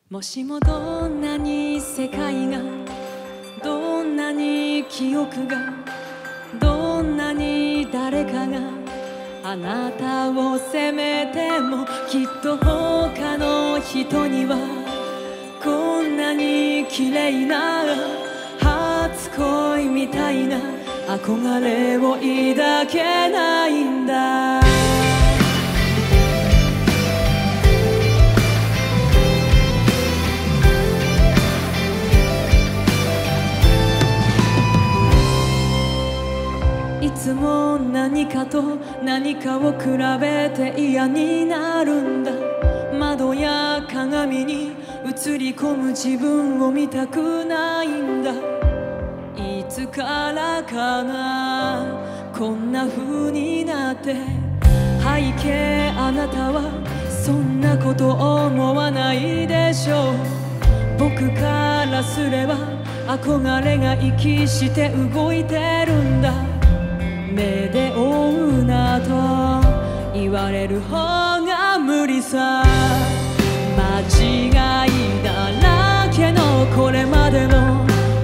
もしもどんなに世界がどんなに記憶がどんなに誰かがあなたを責めてもきっと他の人にはこんなに綺麗な初恋みたいな憧れを抱けないんだ。いつも何かと何かを比べて嫌になるんだ。窓や鏡に映り込む自分を見たくないんだ。いつからかなこんな風になって。背景あなたはそんなこと思わないでしょう。僕からすれば憧れが息して動いてるんだ。目で追うなと言われる方が無理さ。間違いだらけのこれまでの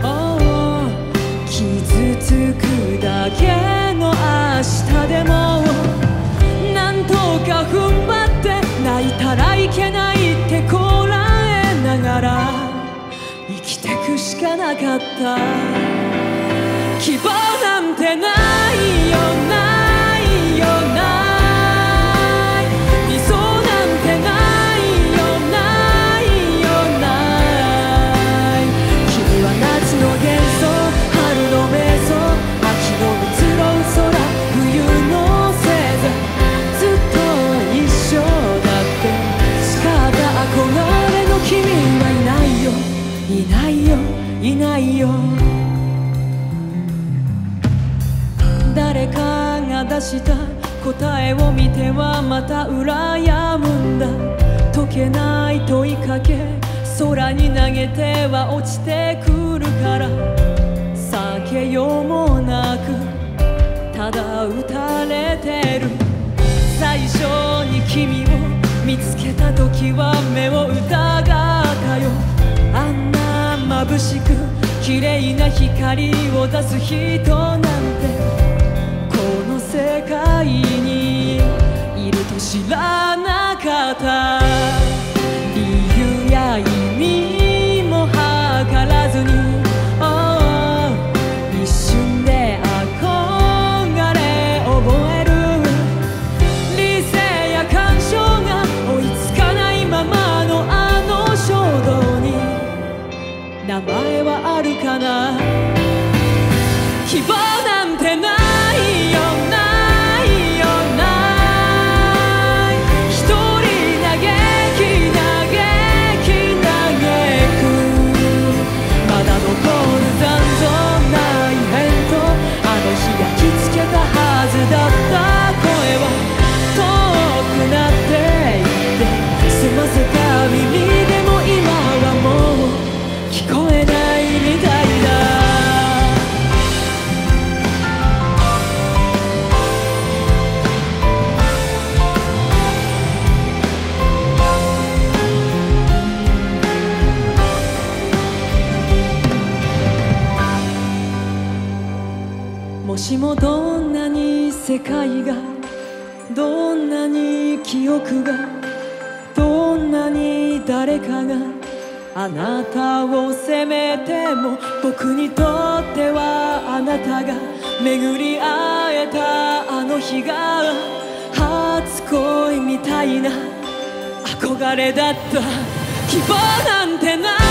傷つくだけの明日でもなんとか踏ん張って泣いたらいけないってこらえながら生きてくしかなかった。希望なんてないよないよない。理想なんてないよないよない。君は夏の幻想春の瞑想秋の移ろう空冬の星座ずっと一緒だって誓った憧れの君はいないよいないよいないよ。誰かが出した答えを見てはまた羨むんだ。解けない問いかけ空に投げては落ちてくるから避けようもなくただ打たれてる。最初に君を見つけた時は目を疑ったよ。あんな眩しく綺麗な光を出す人なんてこの世界にいると知らなかった。理由や意味も計らずに一瞬で憧れ覚える。理性や感傷が追いつかないままのあの衝動に名前はあるかな。希望なんてないよないよない。一人嘆き嘆き嘆くまだ残る残存な異変とあの日焼き付けたはずだった声は遠くなっていって澄ませた耳でも今はもう聞こえないみたいだ。もしもどんなに世界がどんなに記憶がどんなに誰かがあなたを責めても僕にとってはあなたが巡り会えたあの日が初恋みたいな憧れだった。希望なんてない